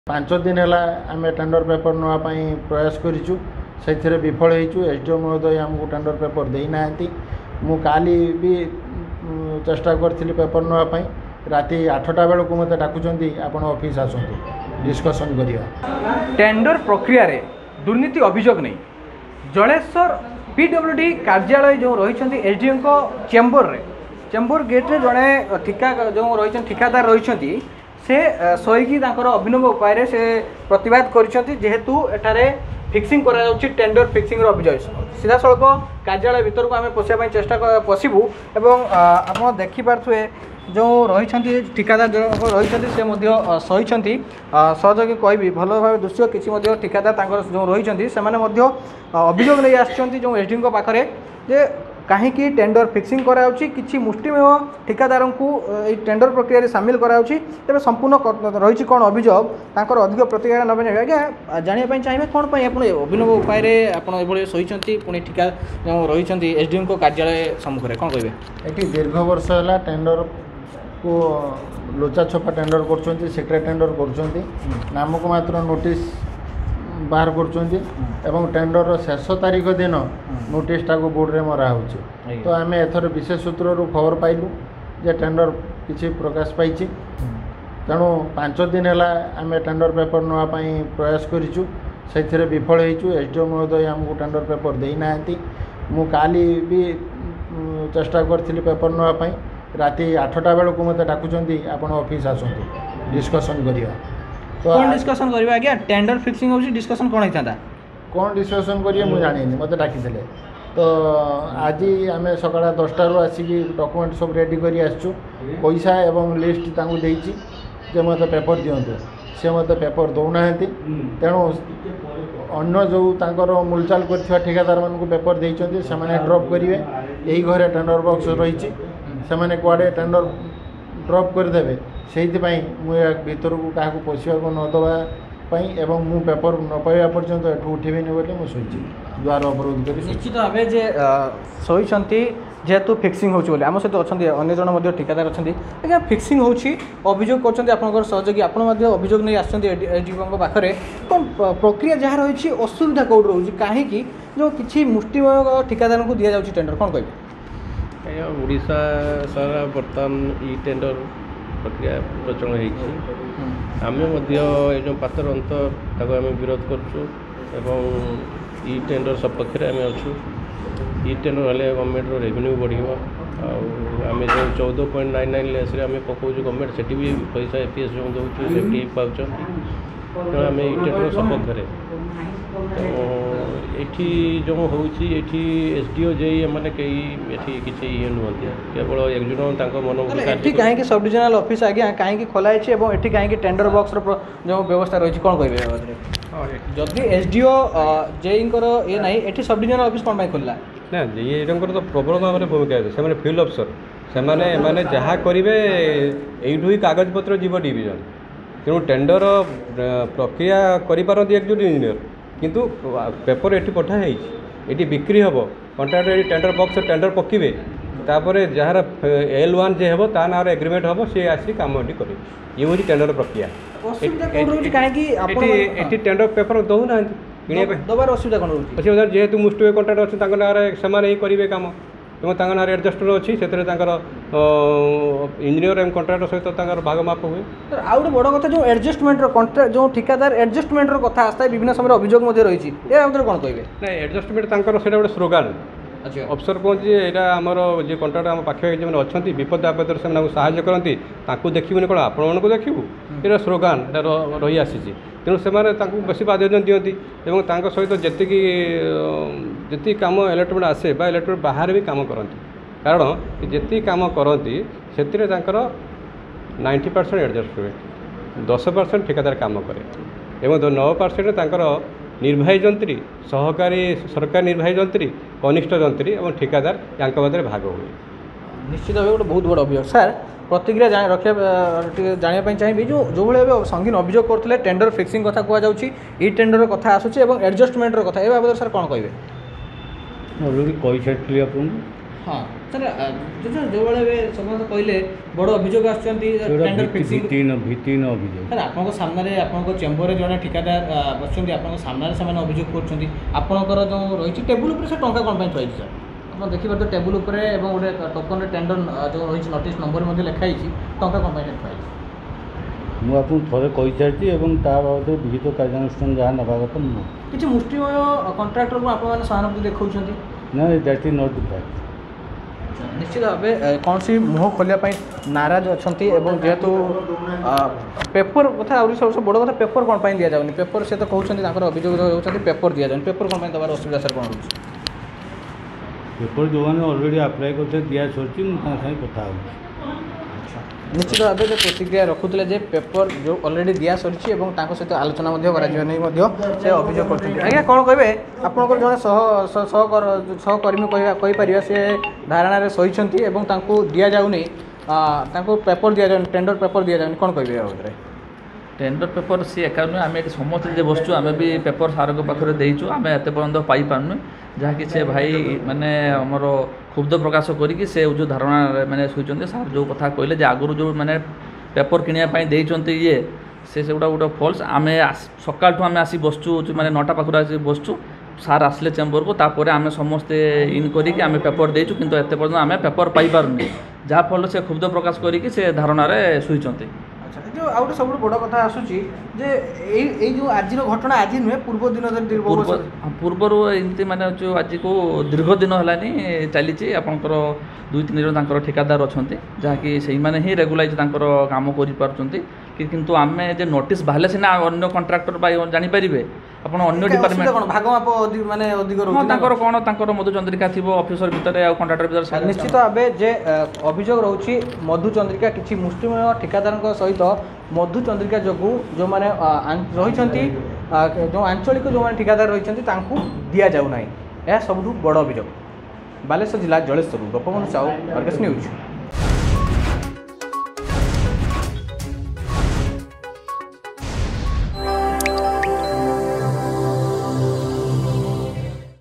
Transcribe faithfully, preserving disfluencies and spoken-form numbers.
पांच दिन है आम टेंडर पेपर नापी प्रयास करूँ से विफल हो एसडीओ महोदय आमको टेंडर पेपर देना मु काली भी चेष्टा करी पेपर नापी राति आठटा बेलू मत डाकुंट आपण ऑफिस आसतु डिस्कसन करिया। टेंडर प्रक्रिया रे दुर्नीति अभियोग नहीं जलेश्वर पीडब्ल्यूडी कार्यालय जो रही एसडीओ को चेम्बर रे चेम्बर गेट रे जड़े ठिका जो रही ठिकादार रही से सहीकि अभिनव उपाय से प्रतिवाद करेतु एठारे फिक्सिंग करा टेंडर फिक्सिंग अभियोग सीधा सड़क कार्यालय भीतर को आम पशिया चेष्टा पशिबू एवं आप देखिपे जो रही ठिकादार जो रही से सही सहयोगी कहबी भल भाव दृश्य किसी ठिकादार जो रही से अभियोग नहीं आसछन्ति जो एसडीओ पाखे जे कहीं टेंडर फिक्सिंग कराउछि किछि मुष्टिमेय ठिकादार को टेंडर प्रक्रिया सामिल कराउछि तेबे संपूर्ण रही कौन अभियोग तांकर अधिक प्रतिक्रिया नबे आज्ञा जानिया चाहिए कौन पर आप अभिनव उपाय आपड़ी सही पुणी ठिका जो रही एसडीओ को कार्यालय सम्मुखें कौन कहे ये दीर्घ वर्ष है टेंडर को लोचा छपा टेंडर कर सिक्रेट टेंडर कर नामक मात्र नोटिस बाहर कर टेंडर शेष तारीख दिन नोटिस टाक बोर्ड में मरा हो तो आम एथर विशेष सूत्र खबर पाइलु जे टेंडर किसी प्रकाश पाई तेणु पांच दिन है आम टेंडर पेपर नापी प्रयास करूँ से विफल हो एसडीओ महोदय आमको टेंडर पेपर देना मु काली भी चेष्टा करी पेपर नापी राति आठटा बेलू मत डाकुंट आपण ऑफिस आसतु डिस्कसन करिया। तो कौन डिस्कसन करिया आज्ञा टेंडर फिक्सिंग होची डिस्कसन कौन होता कौन डिस्कसन करिए मुझे जानी मत डाकी तो आज आम सका दसटार आसिक डॉक्यूमेंट सब रेडी कर आसचु पैसा एवं लिस्ट तांको देइछि जे मत पेपर दिंतु से मत पेपर दौना तेणु अन्य जो तांकर मूलचाल कर ठिकादार मानक पेपर देइछन्ति से माने ड्रॉप करेंगे यही घरे टेंडर बॉक्स रही से माने कुआडे टेंडर ड्रॉप करदे से मुझे भीतर को क्या पशिया न दवाई एवं मु पेपर न पाइबा पर्यंत एठू उठेबेनि बोली मु सोची द्वार अवरोध कर निश्चित भाव जे सही जेहेतु फिक्सिंग होची आम सहित अच्छा अन्य जन ठिकादार अच्छा आज्ञा फिक्सिंग होची अभियोग कर सहयोगी आप अभियोग नहीं आसडीओ पाखे कौन प्रक्रिया जहाँ रही असुविधा कौट रोचे कहीं जो किसी मुष्टिमेय ठिकादार को दि जाऊँगी टेंडर कौन कहे ओडिशा सारा बर्तमान ई टेंडर प्रक्रिया प्रचलन हो पातर अंत ताको आम विरोध करूँ ई टेंडर सपक्ष आम अच्छू ई टेंडर हेल्ले गवर्नमेंट रेवेन्यू बढ़ आम जो चौदह पॉइंट नाइन नाइन लेस आम पकाऊ गवर्नमेंट से भी पैसा एपीएस जो दूसरी सेफ्टी पाँच तेणु आम ई टेंडर सपक्ष एठी जो होची एठी एसडीओ जे माने कई एठी किछि ये नुहंती केवल एकजुट मन एठी कहीं सब डिविजनल ऑफिस आगे कहीं खोला है और एठी कहीं टेंडर बॉक्स जो व्यवस्था रही कौन कहे जदि एसडीओ जेईंकर ये ना ये सब डिविजनल ऑफिस कौन खोलला ना ये तो प्रबल भाव में भूमिका है से फील्ड अफसर से माने जहाँ करेंगे यू ही कागज पत्र जीव डिविजन तेणु टेंडर प्रक्रिया करें एकजुट इंजीनियर किंतु पेपर एटी पठाई ये बिक्री हम कंट्राक्टर टेंडर बॉक्स टेंडर पकेबे तापर जार एल वन जे हम ता ना एग्रीमेंट हम सी आसी कम करे ये हूँ टेंडर प्रक्रिया ये टेंडर पेपर दौना दबार असुविधा कौन असुविधा जेहेतु मुष्टिमेय कंट्राक्टर अच्छे नाँ से करेंगे कम एवं तांग नाँ एडजस्टर अच्छी से इंजीनियर एवं कंट्राक्टर सहित भाग माप हुए आ गए बड़ कथा जो एडजस्टमेंट कंट्राक्ट जो ठिकादार एडजस्टमेंट कथा आसता है विभिन्न समय अभियोग रही कौन कहे ना एडजस्टमेंट से गोटे स्लोगान अफसर कहते यहाँ आमर जी कंट्राक्टर आम पाखे जो अच्छा विपद आपद से साहय करती देखिए कौन आपण देखू ये स्लोगान रही आसी तेणु से बेसी प्राधान्य दिखती और सहित जी जी कम इलेक्ट्रोमेंट आसे बा इलेक्ट्रोमेंट बाहर भी कम करती कारण जी कम करती से नाइंटी परसेंट एडजस्टमेंट दस परसेंट ठिकादार कम करे नौ परसेंट निर्वाही जंत्री सहकारी सरकारी निर्वाही जंत्री कनिष्ठ जंत्री और ठिकादार या भाग हुए निश्चित भाव गोटे बहुत बड़ अभियोग सर प्रतिक्रिया रखा जानापी चाहिए जो जो भाई संगीन अभियोग करते टेंडर फिक्सिंग कथा कहुच्छी ई टेंडर कथा आसूँ एडजस्टमेंट कथा ए बाबद सर कौन कहे अलरेडी कही सारी आपको हाँ सर जो जो भाई समस्त कहले बड़ अभियोग आटेंडर फिक्सिंग भित्तिहीन अभियोग सर आपको सामने आपको चेम्बर जड़े ठिकादार बस सामने से अभियोग करपणकर जो रही टेबुल से टंका कौन थी सर आप देखिए टेबुल गोटे टोकन टेंडर जो रही नोटिस नंबर लिखाई टंका कौन थी ମୁଁ ଆପଣଙ୍କୁ ଥରେ କହିସାରିଛି ଏବଂ ତା ବାବଦରେ ବିହିତ କାର୍ଯ୍ୟାନୁଷ୍ଠାନ ଯାହା ନେବା କଥା ମୁଁ କିଛି ମୁଷ୍ଟିମୟ କଣ୍ଟ୍ରାକ୍ଟରକୁ ଆପଣମାନେ ସହାନୁଭୂତି ଦେଖାଉଛନ୍ତି ନା that is not the fact. ନିଶ୍ଚିତ ଭାବେ କୌଣସି ମୁହଁ ଖୋଲିବା ପାଇଁ ନାରାଜ ଅଛନ୍ତି ଏବଂ ଯେହେତୁ ପେପର କଥା ଆହୁରି ସବୁଠୁ ବଡ଼ କଥା ପେପର କ'ଣ ପାଇଁ ଦିଆଯାଉନି ପେପର ସେ ତ କହୁଛନ୍ତି ତାଙ୍କର ଅଭିଯୋଗ ହେଉଛନ୍ତି ପେପର ଦିଆଯାଉନି ପେପର କ'ଣ ପାଇଁ ଦେବାର ଅସୁବିଧା ସାର୍ କ'ଣ ରହୁଛି ପେପର ଯେଉଁମାନେ ଅଲରେଡ଼ି ଆପ୍ଲାଏ କରୁଛନ୍ତି ଦିଆ ସରିଛି ମୁଁ ତାଙ୍କ ସାଙ୍ଗେ କଥା ହେଉଛି। निश्चित भाव जो प्रतिक्रिया रखुले जे पेपर जो अलरेडी दिया सरी सहित आलोचना से अभियोग कर आज्ञा कौन कहे आपंकर जड़े सह सहकर्मी कहीपर से धारणा सही दि जाऊनी पेपर दि जाऊनी टेंडर पेपर दि जाऊनी कौन कहे बाबद टेंडर पेपर सी एका नुहे आम समस्त जे बसचु आम भी पेपर सार पाखे देचु आम एत पर्यंत पाई पार्नु जहाँकि से भाई माने आमर क्षुब्ध प्रकाश करी से जो धारणा मैंने शुई सार जो कथा कहले आगुरी जो मैंने पेपर किणापी देते ये से गुड़ा गोटे फल्स आम सकाल आम आसी बसचु मैंने नौटा पाखर आसी बसचु सार आसले चेम्बर को तापर आम समस्ते इन करी आम पेपर देचु किंतु एत पर्यंत आम पेपर पाई पार्नु जहाँफल से क्षुब्ध प्रकाश करी से धारणा शुई जो आ गए सब बड़ कथा आसूची जे ए जो आज घटना आज नुहे पूर्व दिन पूर्वर एमती माने जो आज को दीर्घ दिन है चली आपंकर दुई तीन जन ठिकादार अच्छा जहाँकि से ही रेगुलाइज काम कर किंतु आम जे नोटिस बाहर सीना अन्य कंट्राक्टर जानीपारे आप अन्य डिपार्टमेंट भाग माप माने अधिक कौन कौन मधुचंद्रिका थी ऑफिसर भितर कंट्राक्टर भितर निश्चित भाव जे अभियोग रोचे मधुचंद्रिका किसी मुष्टिमेय ठिकादार सहित मधुचंद्रिका जो जो मैंने रही जो आंचलिक जो ठिकादार रही दि जाऊना यह सबुठ बड़ अभियोग बालेश्वर जिला जलेश्वर गोपबंधु साहू अर्गस न्यूज।